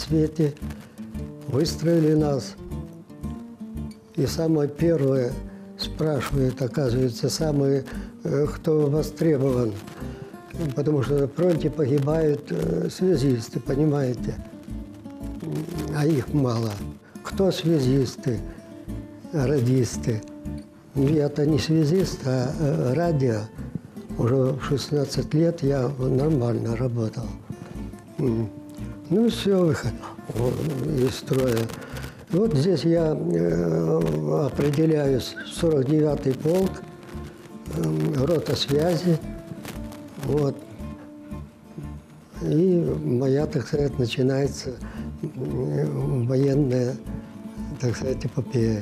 свете, выстроили нас. И самое первое спрашивают, оказывается, самые, кто востребован. Потому что на фронте погибают связисты, понимаете? А их мало. Кто связисты, радисты? Я-то не связист, а радио. Уже в 16 лет я нормально работал. Ну и все, выход из строя. Вот здесь я определяюсь, 49-й полк, рота связи. Вот. И моя, так сказать, начинается военная, так сказать, эпопея.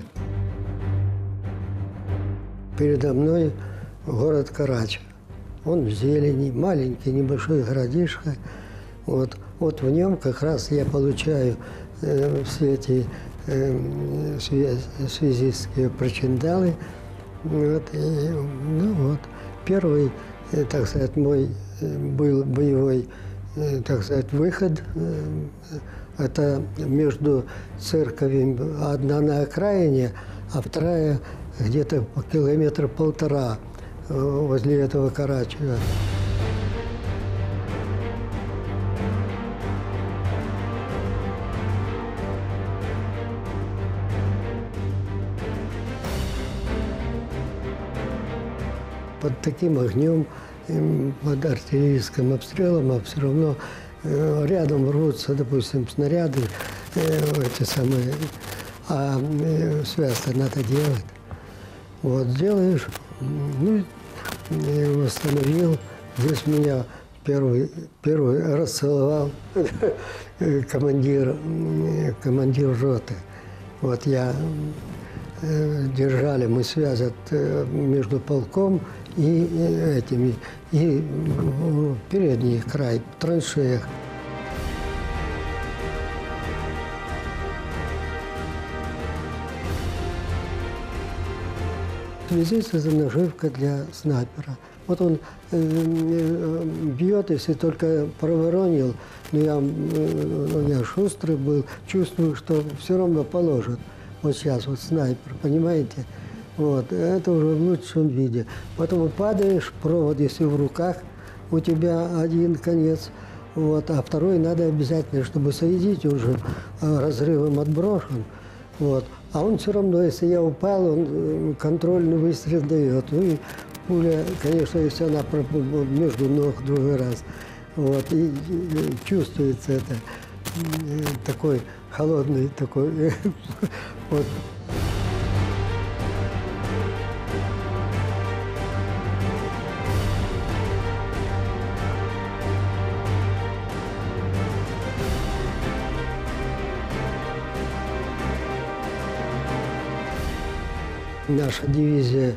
Передо мной город Карач. Он в зелени, маленький, небольшой городишко. Вот в нем как раз я получаю все эти связистские причиндалы. Вот, и, ну вот, первый, так сказать, мой был боевой, так сказать, выход. Это между церковью, одна на окраине, а вторая где-то километра полтора возле этого Карачева. Под таким огнем, под артиллерийским обстрелом, а все равно рядом рвутся, допустим, снаряды, эти самые, а связь-то надо делать. Вот, делаешь, ну, восстановил. Здесь меня первый расцеловал командир роты. Вот я, держали мы связь между полком и этими, и передний край, в траншеях. Связист – это наживка для снайпера. Вот он бьет, если только проворонил, но я шустрый был, чувствую, что все равно положит. Вот сейчас вот снайпер, понимаете? Вот, это уже в лучшем виде. Потом падаешь, провод, если в руках, у тебя один конец, вот, а второй надо обязательно, чтобы соединить, он же разрывом отброшен. Вот. А он все равно, если я упал, он контрольный выстрел дает. Ну и пуля, конечно, если она между ног другой раз. Вот. И чувствуется это такой холодный, такой вот. Наша дивизия,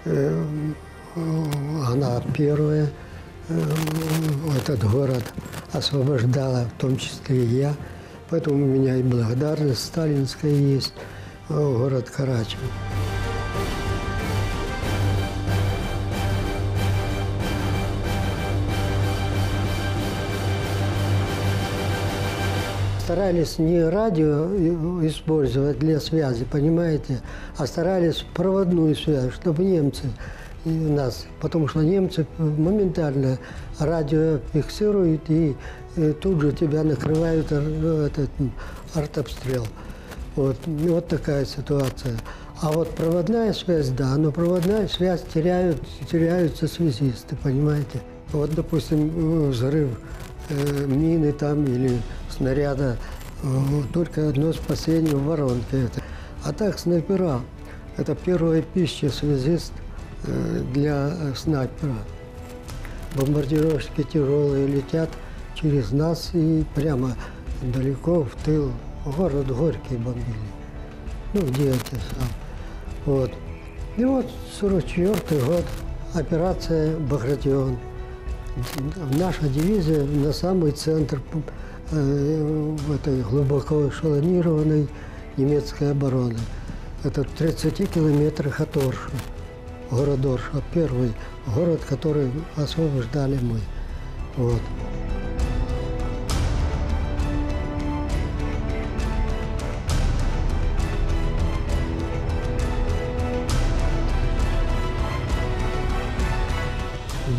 она первая, этот город освобождала, в том числе и я. Поэтому у меня и благодарность сталинская есть, город Карачев. Старались не радио использовать для связи, понимаете, а старались проводную связь, чтобы немцы нас, потому что немцы моментально радио фиксируют и тут же тебя накрывают этот артобстрел. Вот такая ситуация. А вот проводная связь, да, но проводная связь теряются связисты, понимаете. Вот, допустим, взрыв мины там или снаряда, только одно спасение в воронке. А так снайпера – это первая пища, связист для снайпера. Бомбардировщики тяжелые летят через нас и прямо далеко в тыл. Город Горький бомбили. Ну, где это сам. Вот. И вот 44-й год, операция «Багратион». Наша дивизия на самый центр в этой глубоко эшелонированной немецкой обороны. Это в 30 километрах от Орша. Город Орша, первый город, который освобождали мы. Вот.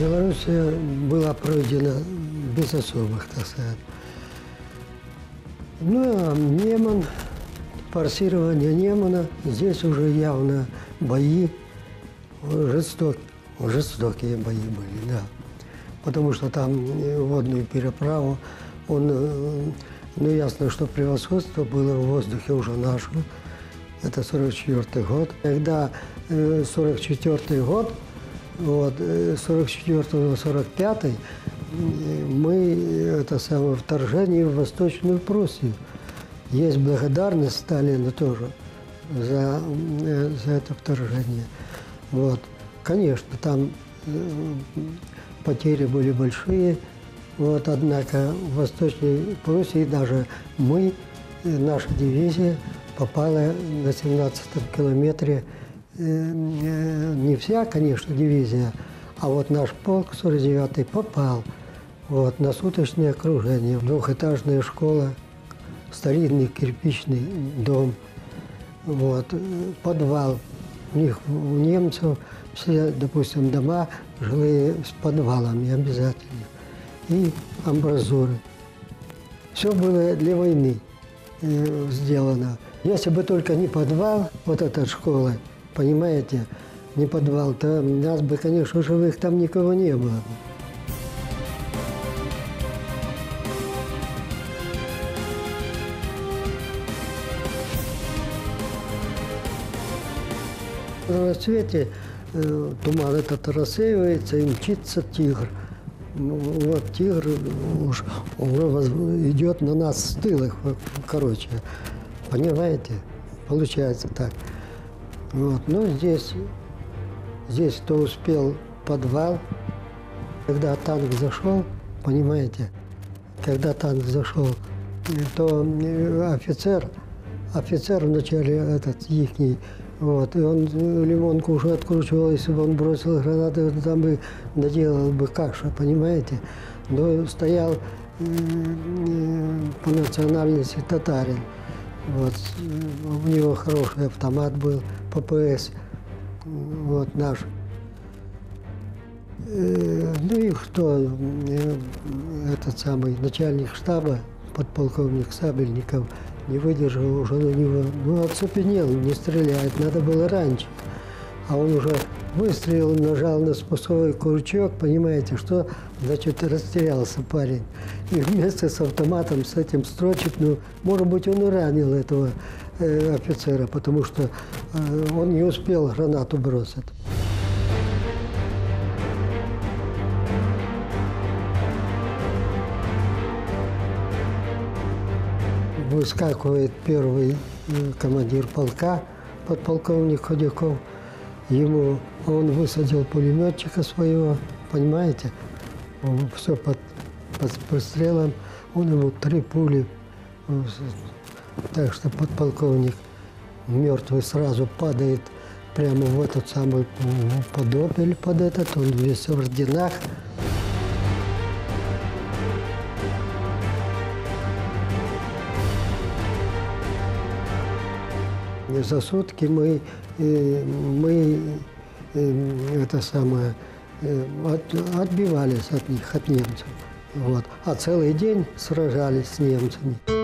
Белоруссия была пройдена без особых, так сказать. Ну, а Неман, форсирование Немана, здесь уже явно бои, жестокие бои были, да. Потому что там водную переправу, ну, ясно, что превосходство было в воздухе уже наше. Это 44-й год. Когда 44-й год, вот, 44-45-й, мы, это самое, вторжение в Восточную Пруссию. Есть благодарность Сталину тоже за это вторжение. Вот. Конечно, там потери были большие, вот, однако в Восточной Пруссии даже наша дивизия попала на 17-м километре, не вся, конечно, дивизия, а вот наш полк 49-й попал вот, на суточное окружение. Двухэтажная школа, старинный кирпичный дом, вот, подвал. У немцев все, допустим, дома жилые с подвалами обязательно. И амбразуры. Все было для войны сделано. Если бы только не подвал, вот эта школа, понимаете, не подвал, то нас бы, конечно, живых там никого не было. На рассвете туман этот рассеивается, и мчится тигр. Ну, вот тигр уже идет на нас с тыла, короче. Понимаете? Получается так. Вот. Ну, здесь кто успел подвал, когда танк зашел, понимаете, когда танк зашел, то офицер вначале этот ихний, вот, и он лимонку уже откручивал, если бы он бросил гранаты, там бы наделал бы каша, понимаете. Но стоял по национальности татарин. Вот, у него хороший автомат был, ППС, вот наш. Ну и кто, этот самый начальник штаба, подполковник Сабельников, не выдержал уже на него, ну, оцепенел, не стреляет, надо было раньше. А он уже выстрелил, нажал на спусковой крючок, понимаете, что, значит, растерялся парень. И вместе с автоматом, с этим строчек, ну, может быть, он и ранил этого офицера, потому что он не успел гранату бросить. Выскакивает первый командир полка, подполковник Ходяков. Он высадил пулеметчика своего, понимаете, все под пострелом. Он ему 3 пули, так что подполковник мертвый сразу падает прямо в этот самый подопель, под этот, он весь в орденах. За сутки мы это самое, отбивались от них, от немцев. Вот. А целый день сражались с немцами.